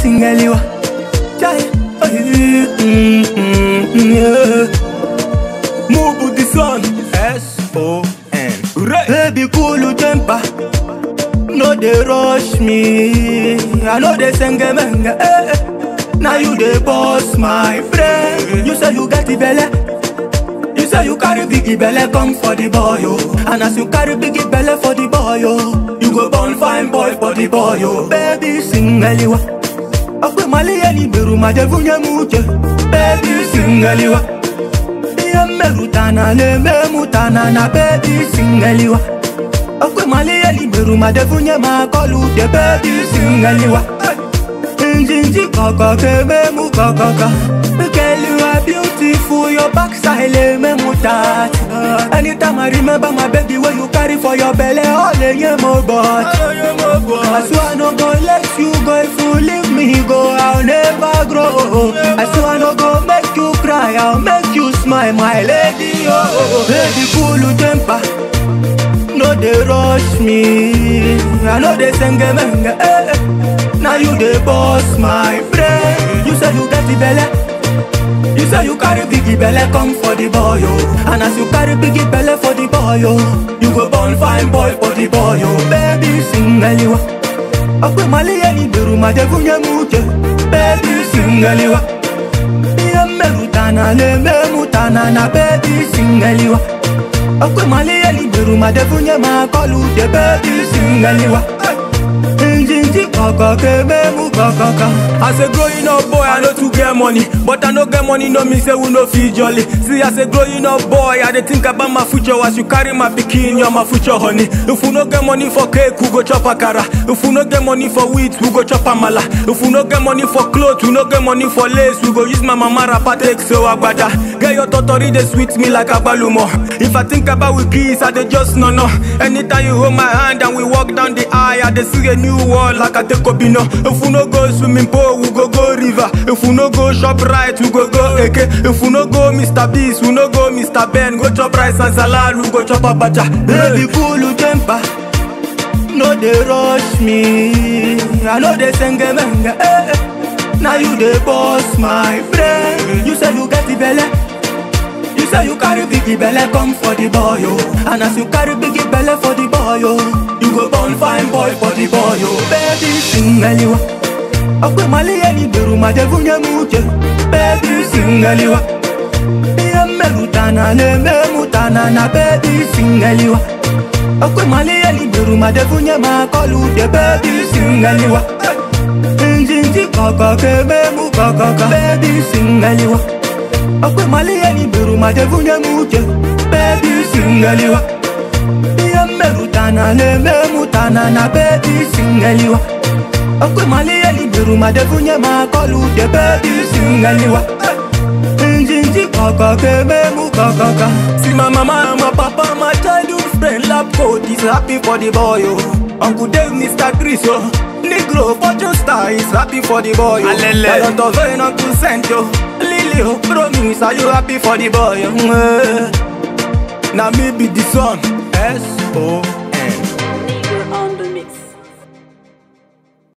Singeliwa. Move with the sun. S.O.N. Baby, cool temper. No, they rush me. I know they sengemenga. Now you the boss, my friend. You say you got the belly. You say you carry biggie belly, come for the boy, yo. And as you carry biggie belly for the boy, yo, you go born fine boy for the boy, yo. Baby, Singeliwa. Akwe mali yani beru madevunya muche. Baby, Singeliwa. Merutana le memutana na baby, Singeliwa. Akwe mali yani beru madevunya makolu de baby, Singeliwa. Injinji kaka ke memu kaka. Girl, you are beautiful, your backside le memu tat. Anytime I remember my baby, when you carry for your belly, all in your mobile. I swear I no go let you go. If you leave me go, I'll never grow. I swear I no go make you cry, I'll make you smile, my lady. Oh, baby, cool temper. No, they rush me. I know they sengemenga. Now you the boss, my friend. You say you got the belly. You say you carry biggie belly, come for the boy, yo. And as you carry biggie belly for the boy, yo, you go born fine boy for the boy, yo. Baby, Singeliwa. Akwe mali yani beru madevunya muche. Baby, Singeliwa. Merutana le memutana na baby, Singeliwa. Akwe mali yani beru madevunya makolu de baby, Singeliwa. Injinji kaka ke memu kaka. As a growing up boy, I know to get money, but I no get money no mean say we no feel jolly. See, as a growing up boy, I dey think about my future. As you carry my pikin, you're my future honey. If we no get money for cake, we go chop akara. If we no get money for wheat, we go chop amala. If we no get money for clothes, we no get money for lace, we go use my mama rapper take so agbada. Get your totori, they sweet me like agbalumo. If I think about we kiss, I dey just no. Anytime you hold my hand and we walk down the aisle, I dey see a new world like a tekobino. If we no go swimming pool, we go river. If we no go shop right, we go Eke. If we no go Mr. Beast, we no go Mr. Ben. Go chop rice and salad, we go chop abacha. Baby, cool temper. No, they rush me. I know they sengemenga. Now you the boss, my friend. You say you got the belly. You say you carry biggie belly, come for the boy, yo. And as you carry biggie belly for the boy, yo, you go born fine boy for the boy, yo. Baby, Singeliwa. Akwe mali yani beru madevunya muche. Baby, Singeliwa. Merutana le memutana na baby, Singeliwa. Akwe mali yani beru madevunya makolu de baby, Singeliwa. Injinji kaka ke memu kaka. Baby, Singeliwa. Akwe mali yani beru madevunya muche. Baby, Singeliwa. Merutana le memutana na baby, Singeliwa. Akwe mali yani beru madevunya makolu de baby, Singeliwa. Injinji kaka ke memu kaka. See my mama and my papa, my childhood friend, lab coat is happy for the boy, yo. Uncle Dave, Mr. Chris, yo. KneeGro, fortune star is happy for the boy, yo. A lot of rain, Uncle Saint, yo. Lily, yo, promise, are you happy for the boy, yo? Now me be the son, S.O.N.